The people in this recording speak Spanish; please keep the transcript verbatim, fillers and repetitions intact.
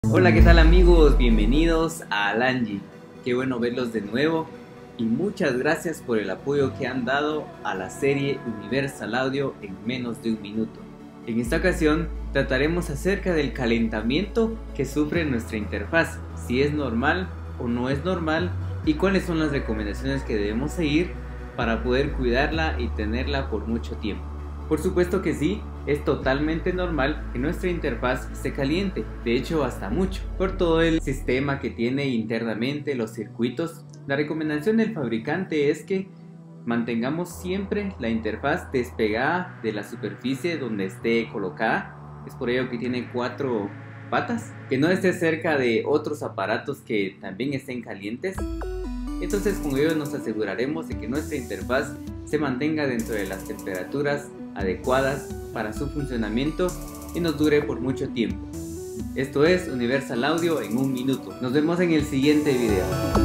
Hola, ¿qué tal amigos? Bienvenidos a Alangi. Qué bueno verlos de nuevo y muchas gracias por el apoyo que han dado a la serie Universal Audio en menos de un minuto. En esta ocasión trataremos acerca del calentamiento que sufre nuestra interfaz, si es normal o no es normal y cuáles son las recomendaciones que debemos seguir para poder cuidarla y tenerla por mucho tiempo. Por supuesto que sí, es totalmente normal que nuestra interfaz se caliente, de hecho hasta mucho, por todo el sistema que tiene internamente, los circuitos. La recomendación del fabricante es que mantengamos siempre la interfaz despegada de la superficie donde esté colocada, es por ello que tiene cuatro patas, que no esté cerca de otros aparatos que también estén calientes. Entonces con ello nos aseguraremos de que nuestra interfaz se mantenga dentro de las temperaturas adecuadas para su funcionamiento y nos dure por mucho tiempo. Esto es Universal Audio en un minuto. Nos vemos en el siguiente video.